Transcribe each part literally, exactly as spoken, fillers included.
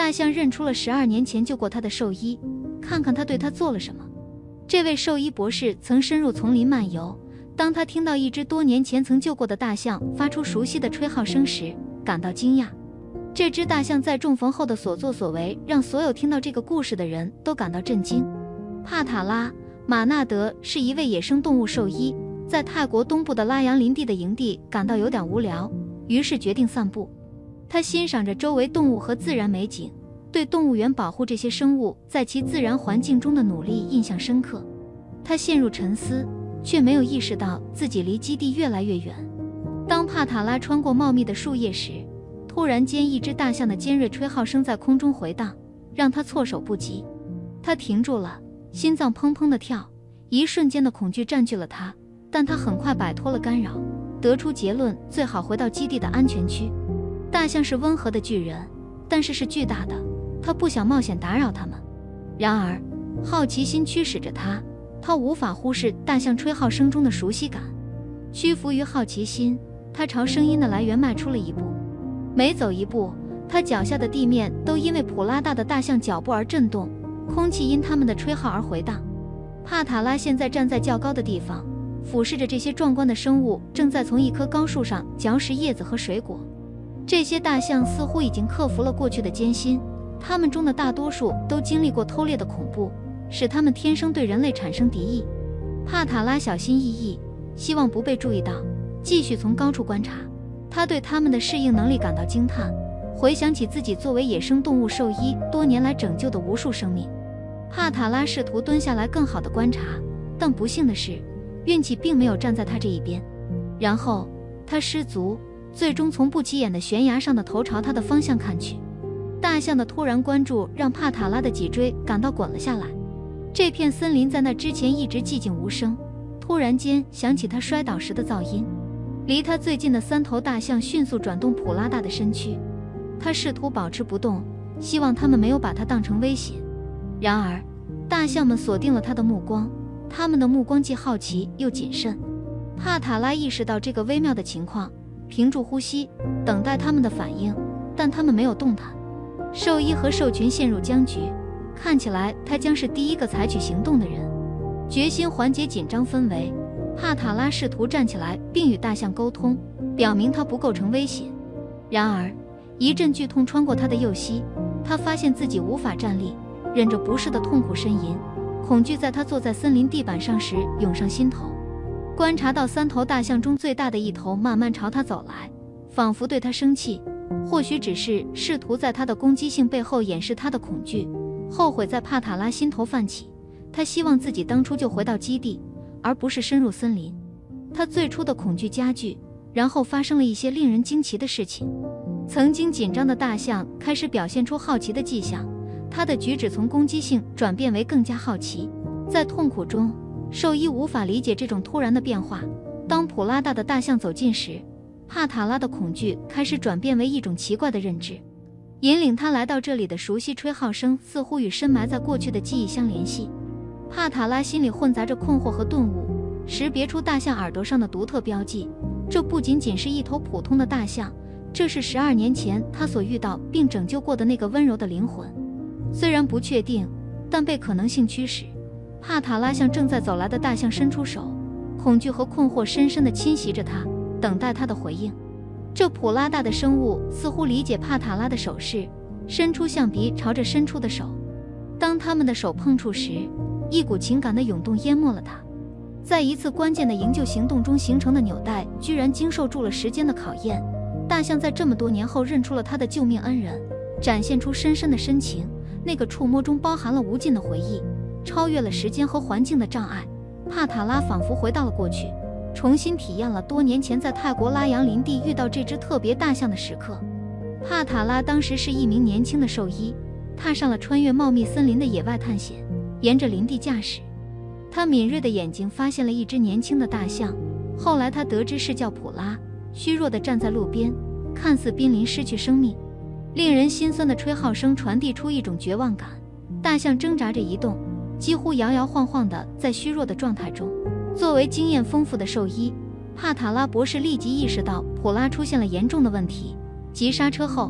大象认出了十二年前救过他的兽医，看看他对他做了什么。这位兽医博士曾深入丛林漫游，当他听到一只多年前曾救过的大象发出熟悉的吹号声时，感到惊讶。这只大象在重逢后的所作所为，让所有听到这个故事的人都感到震惊。帕塔拉·马纳德是一位野生动物兽医，在泰国东部的拉扬林地的营地感到有点无聊，于是决定散步。他欣赏着周围动物和自然美景，对动物园保护这些生物在其自然环境中的努力印象深刻。他陷入沉思，却没有意识到自己离基地越来越远。当帕塔拉穿过茂密的树叶时，突然间一只大象的尖锐吹号声在空中回荡，让他措手不及。他停住了，心脏砰砰地跳，一瞬间的恐惧占据了他，但他很快摆脱了干扰，得出结论最好回到基地的安全区。大象是温和的巨人，但是是巨大的，他不想冒险打扰他们。然而好奇心驱使着他，他无法忽视大象吹号声中的熟悉感。屈服于好奇心，他朝声音的来源迈出了一步。每走一步，他脚下的地面都因为普拉大的大象脚步而震动，空气因他们的吹号而回荡。帕塔拉现在站在较高的地方，俯视着这些壮观的生物正在从一棵高树上嚼食叶子和水果。这些大象似乎已经克服了过去的艰辛，它们中的大多数都经历过偷猎的恐怖，使它们天生对人类产生敌意。帕塔拉小心翼翼，希望不被注意到，继续从高处观察。他对它们的适应能力感到惊叹，回想起自己作为野生动物兽医多年来拯救的无数生命。帕塔拉试图蹲下来更好地观察，但不幸的是，运气并没有站在他这一边。然后他失足，最终从不起眼的悬崖上的头朝他的方向看去。大象的突然关注让帕塔拉的脊椎感到滚了下来。这片森林在那之前一直寂静无声，突然间响起他摔倒时的噪音。离他最近的三头大象迅速转动普拉大的身躯，他试图保持不动，希望他们没有把他当成威胁。然而大象们锁定了他的目光，他们的目光既好奇又谨慎。帕塔拉意识到这个微妙的情况，屏住呼吸，等待他们的反应，但他们没有动弹。兽医和兽群陷入僵局，看起来他将是第一个采取行动的人。决心缓解紧张氛围，帕塔拉试图站起来并与大象沟通，表明他不构成威胁。然而一阵剧痛穿过他的右膝，他发现自己无法站立，忍着不适的痛苦呻吟，恐惧在他坐在森林地板上时涌上心头。观察到三头大象中最大的一头慢慢朝他走来，仿佛对他生气，或许只是试图在他的攻击性背后掩饰他的恐惧。后悔在帕塔拉心头泛起，他希望自己当初就回到基地，而不是深入森林。他最初的恐惧加剧，然后发生了一些令人惊奇的事情。曾经紧张的大象开始表现出好奇的迹象，他的举止从攻击性转变为更加好奇。在痛苦中，兽医无法理解这种突然的变化。当普拉大的大象走近时，帕塔拉的恐惧开始转变为一种奇怪的认知。引领他来到这里的熟悉吹号声似乎与深埋在过去的记忆相联系。帕塔拉心里混杂着困惑和顿悟，识别出大象耳朵上的独特标记。这不仅仅是一头普通的大象，这是十二年前他所遇到并拯救过的那个温柔的灵魂。虽然不确定，但被可能性驱使，帕塔拉向正在走来的大象伸出手，恐惧和困惑深深地侵袭着他，等待他的回应。这普拉大的生物似乎理解帕塔拉的手势，伸出象鼻朝着伸出的手。当他们的手碰触时，一股情感的涌动淹没了他。在一次关键的营救行动中形成的纽带居然经受住了时间的考验。大象在这么多年后认出了他的救命恩人，展现出深深的深情，那个触摸中包含了无尽的回忆，超越了时间和环境的障碍。帕塔拉仿佛回到了过去，重新体验了多年前在泰国拉扬林地遇到这只特别大象的时刻。帕塔拉当时是一名年轻的兽医，踏上了穿越茂密森林的野外探险，沿着林地驾驶。他敏锐的眼睛发现了一只年轻的大象，后来他得知是叫普拉，虚弱地站在路边，看似濒临失去生命。令人心酸的吹号声传递出一种绝望感，大象挣扎着移动，几乎摇摇晃晃地在虚弱的状态中。作为经验丰富的兽医，帕塔拉博士立即意识到普拉出现了严重的问题。急刹车后，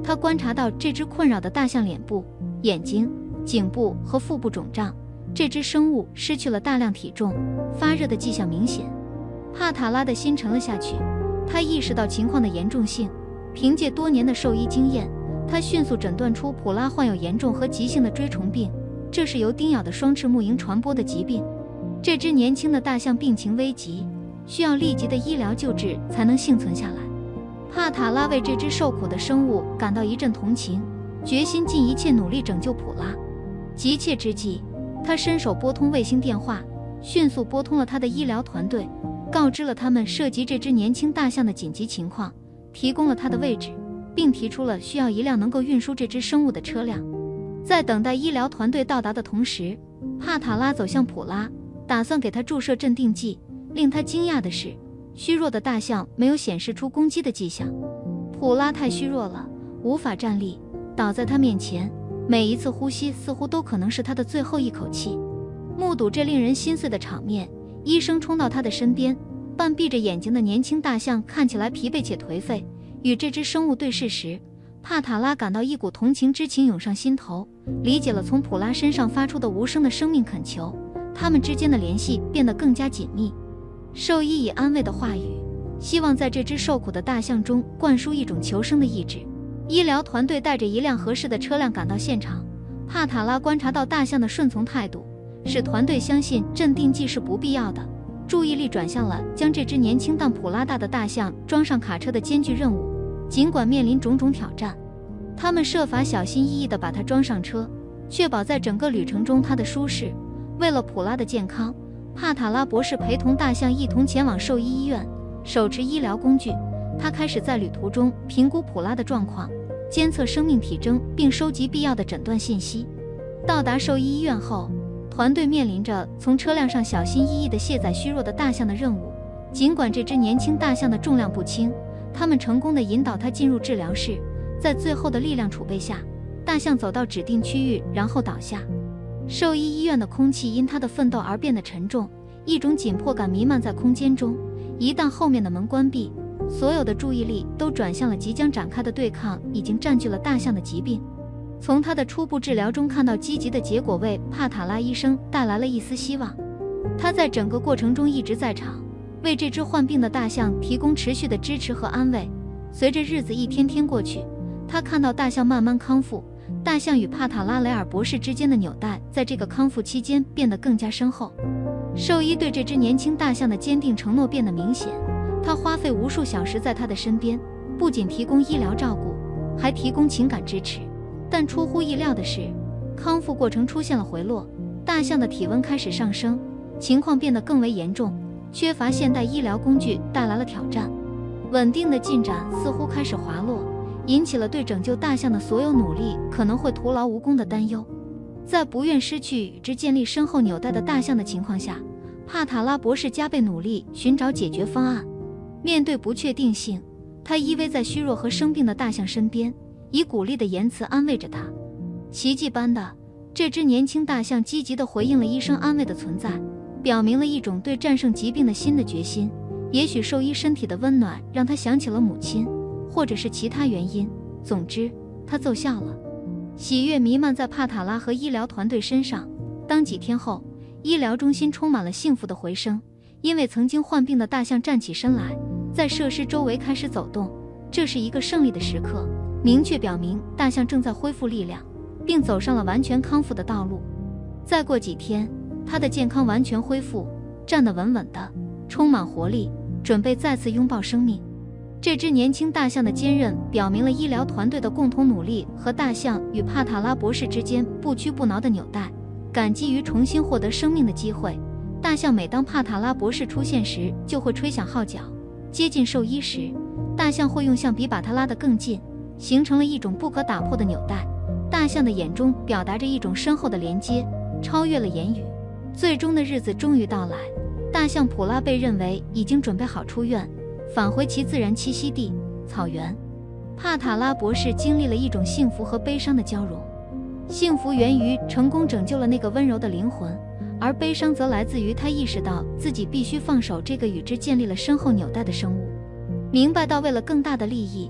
他观察到这只困扰的大象脸部、眼睛、颈部和腹部肿胀，这只生物失去了大量体重，发热的迹象明显。帕塔拉的心沉了下去，他意识到情况的严重性。凭借多年的兽医经验，他迅速诊断出普拉患有严重和急性的锥虫病，这是由叮咬的双翅木蝇传播的疾病。这只年轻的大象病情危急，需要立即的医疗救治才能幸存下来。帕塔拉为这只受苦的生物感到一阵同情，决心尽一切努力拯救普拉。急切之际，他伸手拨通卫星电话，迅速拨通了他的医疗团队，告知了他们涉及这只年轻大象的紧急情况，提供了他的位置，并提出了需要一辆能够运输这只生物的车辆。在等待医疗团队到达的同时，帕塔拉走向普拉，打算给他注射镇定剂。令他惊讶的是，虚弱的大象没有显示出攻击的迹象。普拉太虚弱了，无法站立，倒在他面前，每一次呼吸似乎都可能是他的最后一口气。目睹这令人心碎的场面，医生冲到他的身边。半闭着眼睛的年轻大象看起来疲惫且颓废，与这只生物对视时，帕塔拉感到一股同情之情涌上心头，理解了从普拉身上发出的无声的生命恳求，他们之间的联系变得更加紧密。兽医以安慰的话语，希望在这只受苦的大象中灌输一种求生的意志。医疗团队带着一辆合适的车辆赶到现场，帕塔拉观察到大象的顺从态度，使团队相信镇定剂是不必要的，注意力转向了将这只年轻但普拉大的大象装上卡车的艰巨任务。尽管面临种种挑战，他们设法小心翼翼地把它装上车，确保在整个旅程中它的舒适。为了普拉的健康，帕塔拉博士陪同大象一同前往兽医医院，手持医疗工具，他开始在旅途中评估普拉的状况，监测生命体征，并收集必要的诊断信息。到达兽医医院后，团队面临着从车辆上小心翼翼地卸载虚弱的大象的任务。尽管这只年轻大象的重量不轻，他们成功地引导它进入治疗室，在最后的力量储备下，大象走到指定区域，然后倒下。兽医医院的空气因他的奋斗而变得沉重，一种紧迫感弥漫在空间中。一旦后面的门关闭，所有的注意力都转向了即将展开的对抗已经占据了大象的疾病。从他的初步治疗中看到积极的结果，为帕塔拉医生带来了一丝希望。他在整个过程中一直在场，为这只患病的大象提供持续的支持和安慰。随着日子一天天过去，他看到大象慢慢康复，大象与帕塔拉雷尔博士之间的纽带在这个康复期间变得更加深厚。兽医对这只年轻大象的坚定承诺变得明显，他花费无数小时在他的身边，不仅提供医疗照顾，还提供情感支持。但出乎意料的是，康复过程出现了回落，大象的体温开始上升，情况变得更为严重，缺乏现代医疗工具带来了挑战。稳定的进展似乎开始滑落，引起了对拯救大象的所有努力可能会徒劳无功的担忧。在不愿失去与之建立深厚纽带的大象的情况下，帕塔拉博士加倍努力寻找解决方案。面对不确定性，他依偎在虚弱和生病的大象身边，以鼓励的言辞安慰着他。奇迹般的，这只年轻大象积极地回应了医生安慰的存在，表明了一种对战胜疾病的新的决心。也许兽医身体的温暖让他想起了母亲，或者是其他原因，总之他奏效了。喜悦弥漫在帕塔拉和医疗团队身上。当几天后，医疗中心充满了幸福的回声，因为曾经患病的大象站起身来，在设施周围开始走动。这是一个胜利的时刻，明确表明大象正在恢复力量，并走上了完全康复的道路。再过几天，它的健康完全恢复，站得稳稳的，充满活力，准备再次拥抱生命。这只年轻大象的坚韧表明了医疗团队的共同努力和大象与帕塔拉博士之间不屈不挠的纽带。感激于重新获得生命的机会，大象每当帕塔拉博士出现时就会吹响号角。接近兽医时，大象会用象鼻把它拉得更近，形成了一种不可打破的纽带。大象的眼中表达着一种深厚的连接，超越了言语。最终的日子终于到来，大象普拉被认为已经准备好出院，返回其自然栖息地草原。帕塔拉博士经历了一种幸福和悲伤的交融。幸福源于成功拯救了那个温柔的灵魂，而悲伤则来自于他意识到自己必须放手这个与之建立了深厚纽带的生物。明白到为了更大的利益，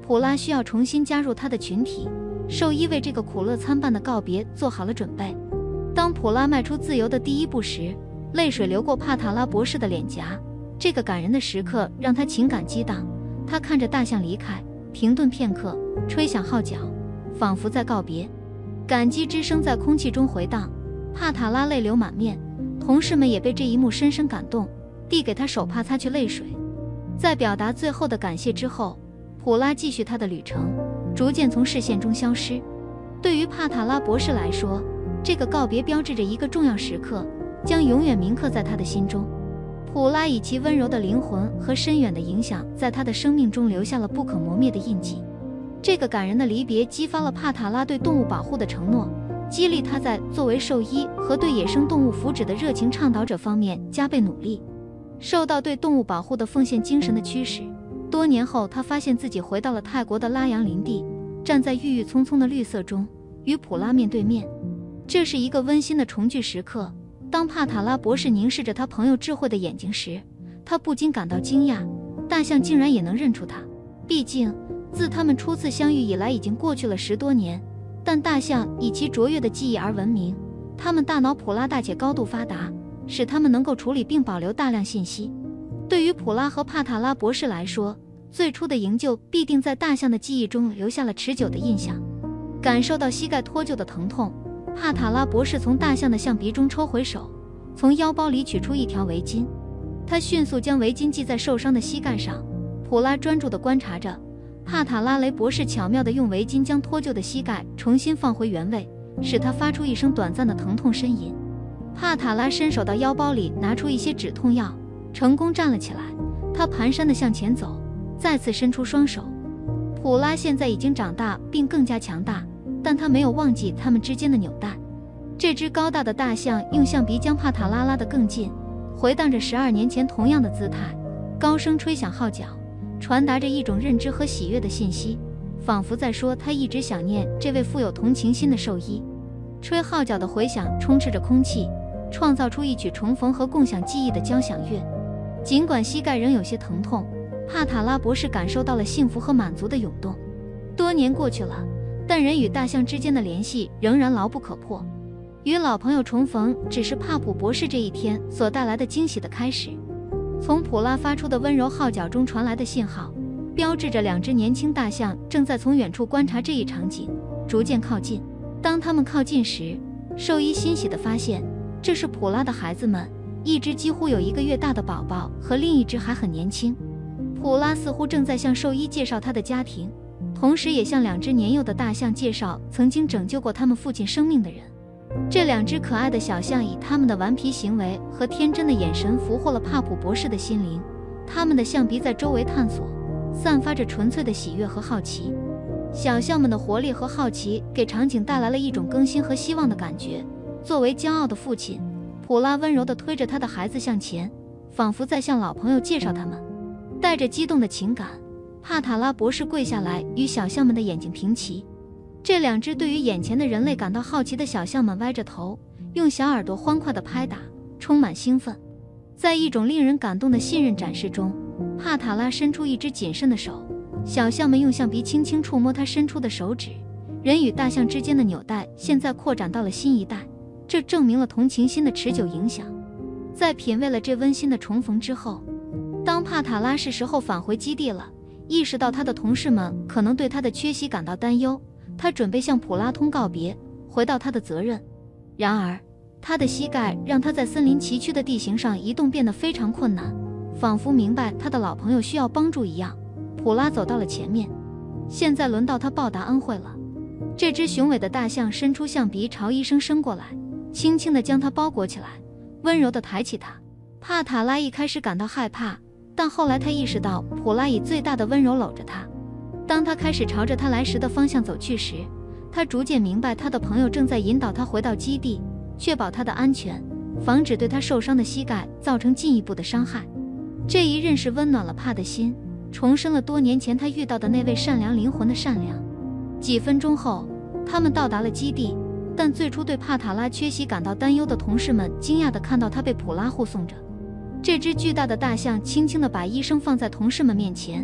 普拉需要重新加入他的群体，兽医为这个苦乐参半的告别做好了准备。当普拉迈出自由的第一步时，泪水流过帕塔拉博士的脸颊。这个感人的时刻让他情感激荡，他看着大象离开，停顿片刻，吹响号角，仿佛在告别。感激之声在空气中回荡，帕塔拉泪流满面，同事们也被这一幕深深感动，递给他手帕擦去泪水。在表达最后的感谢之后，普拉继续他的旅程，逐渐从视线中消失。对于帕塔拉博士来说，这个告别标志着一个重要时刻，将永远铭刻在他的心中。普拉以其温柔的灵魂和深远的影响，在他的生命中留下了不可磨灭的印记。这个感人的离别激发了帕塔拉对动物保护的承诺，激励他在作为兽医和对野生动物福祉的热情倡导者方面加倍努力。受到对动物保护的奉献精神的驱使，多年后他发现自己回到了泰国的拉扬林地，站在郁郁葱葱的绿色中，与普拉面对面。这是一个温馨的重聚时刻。当帕塔拉博士凝视着他朋友智慧的眼睛时，他不禁感到惊讶，大象竟然也能认出他。毕竟自他们初次相遇以来已经过去了十多年，但大象以其卓越的记忆而闻名，他们大脑普拉大且高度发达，使他们能够处理并保留大量信息。对于普拉和帕塔拉博士来说，最初的营救必定在大象的记忆中留下了持久的印象。感受到膝盖脱臼的疼痛，帕塔拉博士从大象的象鼻中抽回手，从腰包里取出一条围巾。他迅速将围巾系在受伤的膝盖上。普拉专注地观察着，帕塔拉雷博士巧妙地用围巾将脱臼的膝盖重新放回原位，使他发出一声短暂的疼痛呻吟。帕塔拉伸手到腰包里拿出一些止痛药，成功站了起来。他蹒跚地向前走，再次伸出双手。普拉现在已经长大并更加强大，但他没有忘记他们之间的纽带。这只高大的大象用象鼻将帕塔拉拉得更近，回荡着十二年前同样的姿态，高声吹响号角，传达着一种认知和喜悦的信息，仿佛在说他一直想念这位富有同情心的兽医。吹号角的回响充斥着空气，创造出一曲重逢和共享记忆的交响乐。尽管膝盖仍有些疼痛，帕塔拉博士感受到了幸福和满足的涌动。多年过去了，但人与大象之间的联系仍然牢不可破。与老朋友重逢只是帕普博士这一天所带来的惊喜的开始。从普拉发出的温柔号角中传来的信号，标志着两只年轻大象正在从远处观察这一场景，逐渐靠近。当他们靠近时，兽医欣喜地发现，这是普拉的孩子们，一只几乎有一个月大的宝宝和另一只还很年轻。普拉似乎正在向兽医介绍他的家庭，同时也向两只年幼的大象介绍曾经拯救过他们父亲生命的人。这两只可爱的小象以他们的顽皮行为和天真的眼神俘获了帕普博士的心灵，他们的象鼻在周围探索，散发着纯粹的喜悦和好奇。小象们的活力和好奇给场景带来了一种更新和希望的感觉。作为骄傲的父亲，普拉温柔地推着他的孩子向前，仿佛在向老朋友介绍他们。带着激动的情感，帕塔拉博士跪下来与小象们的眼睛平齐。这两只对于眼前的人类感到好奇的小象们歪着头，用小耳朵欢快地拍打，充满兴奋。在一种令人感动的信任展示中，帕塔拉伸出一只谨慎的手，小象们用象鼻轻轻触摸他伸出的手指。人与大象之间的纽带现在扩展到了新一代，这证明了同情心的持久影响。在品味了这温馨的重逢之后，当帕塔拉是时候返回基地了，意识到他的同事们可能对他的缺席感到担忧，他准备向普拉通告别，回到他的责任。然而他的膝盖让他在森林崎岖的地形上移动变得非常困难，仿佛明白他的老朋友需要帮助一样，普拉走到了前面。现在轮到他报答恩惠了。这只雄伟的大象伸出象鼻朝医生伸过来，轻轻地将他包裹起来，温柔地抬起他。帕塔拉一开始感到害怕，但后来他意识到普拉以最大的温柔搂着他。当他开始朝着他来时的方向走去时，他逐渐明白他的朋友正在引导他回到基地，确保他的安全，防止对他受伤的膝盖造成进一步的伤害。这一认识温暖了帕的心，重申了多年前他遇到的那位善良灵魂的善良。几分钟后，他们到达了基地，但最初对帕塔拉缺席感到担忧的同事们惊讶地看到他被普拉护送着。这只巨大的大象轻轻地把医生放在同事们面前，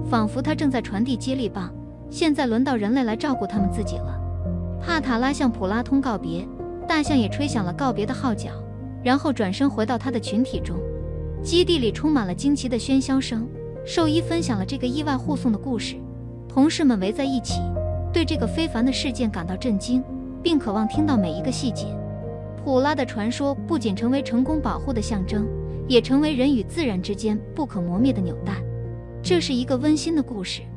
仿佛他正在传递接力棒，现在轮到人类来照顾他们自己了。帕塔拉向普拉通告别，大象也吹响了告别的号角，然后转身回到他的群体中。基地里充满了惊奇的喧嚣声，兽医分享了这个意外护送的故事，同事们围在一起，对这个非凡的事件感到震惊，并渴望听到每一个细节。普拉的传说不仅成为成功保护的象征，也成为人与自然之间不可磨灭的纽带。这是一个温馨的故事，